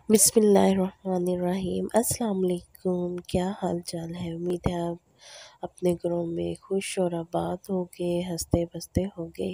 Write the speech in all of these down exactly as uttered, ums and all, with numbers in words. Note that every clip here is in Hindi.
बिस्मिल्लाहिर्रहमानिर्रहीम। अस्सलाम वालेकुम। क्या हाल चाल है? उम्मीद है आप अपने घरों में खुश और आबाद होंगे, हंसते बसते होंगे।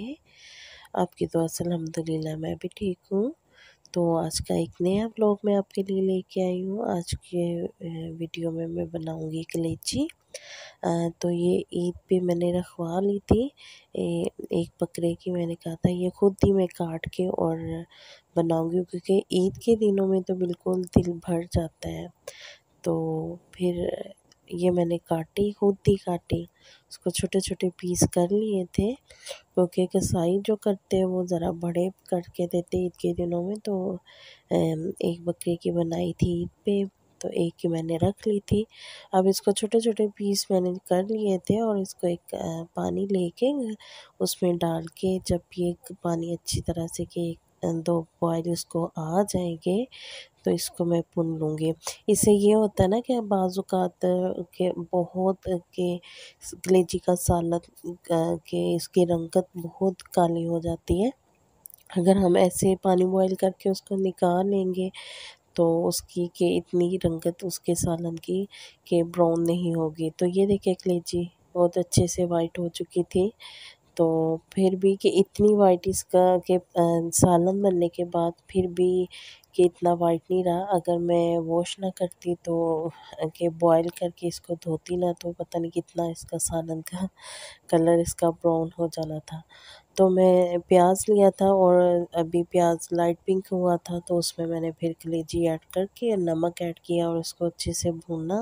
आपकी दुआ से अल्हम्दुलिल्लाह मैं भी ठीक हूँ। तो आज का एक नया ब्लॉग मैं आपके लिए लेके आई हूँ। आज के अ, वीडियो में मैं बनाऊँगी कलेजी। अ, तो ये ईद पे मैंने रखवा ली थी। ए, एक बकरे की मैंने कहा था ये खुद ही मैं काट के और बनाऊँगी, क्योंकि ईद के दिनों में तो बिल्कुल दिल भर जाता है। तो फिर ये मैंने काटी, खुद ही काटी। उसको छोटे-छोटे पीस कर लिए थे, क्योंकि कसाई जो करते हैं वो ज़रा बड़े करके देते ईद के दिनों में। तो अम, एक बकरे की बनाई थी ईद पे, तो एक की मैंने रख ली थी। अब इसको छोटे-छोटे पीस मैंने कर लिए थे और इसको एक अ, पानी लेके उसमें डाल के, जब ये पानी अच्छी तरह से के अ, दो बॉयल इसको आ जाएँगे, तो इसको मैं भून लूँगी। इससे ये होता है ना कि बाज़ औक़ात के बहुत के कलेजी का सालन क के इसकी रंगत बहुत काली हो जाती है। अगर हम ऐसे पानी बॉयल करके उसको निकाल लेंगे, तो उसकी के इतनी रंगत उसके सालन की के ब्राउन नहीं होगी। तो ये देखिए कलेजी बहुत अच्छे से वाइट हो चुकी थी। तो फिर भी कि इतनी वाइट इसका कि अ, सालन बनने के बाद फिर भी कि इतना वाइट नहीं रहा। अगर मैं वॉश ना करती तो कि बॉयल करके इसको धोती ना, तो पता नहीं कितना इसका सालन का कलर इसका ब्राउन हो जाना था। तो मैं प्याज लिया था और अभी प्याज लाइट पिंक हुआ था, तो उसमें मैंने फिर कलेजी ऐड करके नमक ऐड किया और उसको अच्छे से भूना।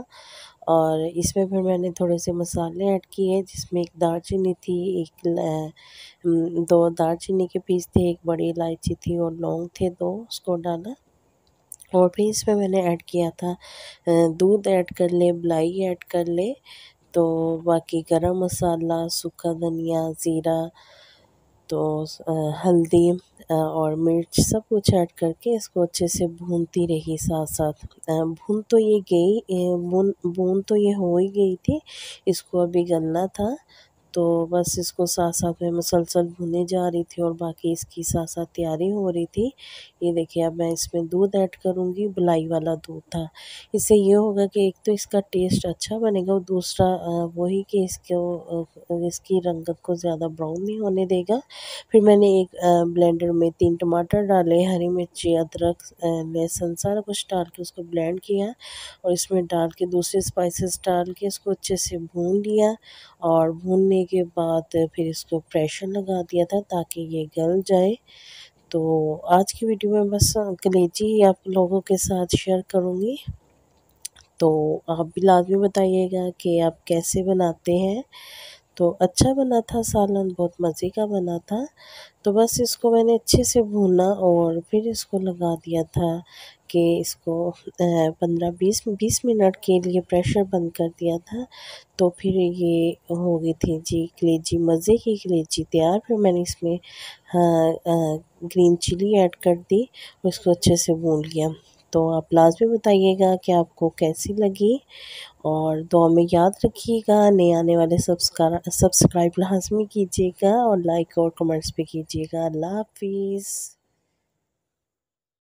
और इसमें फिर मैंने थोड़े से मसाले ऐड किए, जिसमें एक दालचीनी थी, एक ल उम, दो दालचीनी के पीस थे, एक बड़ी इलायची थी और लौंग थे दो, उसको डाला। और फिर इसमें मैंने ऐड किया था अ, दूध ऐड कर ले, मलाई ऐड कर ले, तो बाकी गरम मसाला, सूखा धनिया, ज़ीरा, तो अ, हल्दी अ, और मिर्च सब कुछ ऐड करके इसको अच्छे से भूनती रही साथ-साथ। अ, भून तो ये गई ए, भून भून तो ये हो ही गई थी, इसको अभी गलना था। तो बस इसको साथ-साथ में मुसलसल भुने जा रही थी और बाकी इसकी साथ-साथ तैयारी हो रही थी। ये देखिए अब मैं इसमें दूध ऐड करूँगी, मलाई वाला दूध था। इससे ये होगा कि एक तो इसका टेस्ट अच्छा बनेगा और दूसरा अ, वही कि इसको अ, इसकी रंगत को ज़्यादा ब्राउन नहीं होने देगा। फिर मैंने एक अ, ब्लेंडर में तीन टमाटर डाले, हरी मिर्ची, अदरक, अ, लहसुन सारा कुछ डाल के उसको ब्लेंड किया और इसमें डाल के दूसरे स्पाइसेस डाल के इसको अच्छे से भून लिया। और भूनने के बाद फिर इसको प्रेशर लगा दिया था ताकि ये गल जाए। तो आज की वीडियो में बस कलेजी ही आप लोगों के साथ शेयर करूँगी। तो आप भी लाज़मी बताइएगा कि आप कैसे बनाते हैं। तो अच्छा बना था सालन, बहुत मज़े का बना था। तो बस इसको मैंने अच्छे से भूना और फिर इसको लगा दिया था कि इसको पंद्रह बीस बीस मिनट के लिए प्रेशर बंद कर दिया था। तो फिर ये हो गई थी जी कलेजी, मज़े की कलेजी तैयार। फिर मैंने इसमें हाँ अ, ग्रीन चिली ऐड कर दी और इसको अच्छे से भून लिया। तो आप लाज़मी बताइएगा कि आपको कैसी लगी और दुआ में याद रखिएगा। नए आने वाले सब्सक्रा सब्सक्राइब लाज़मी कीजिएगा और लाइक और कमेंट्स भी कीजिएगा। अल्लाह हाफ़िज़।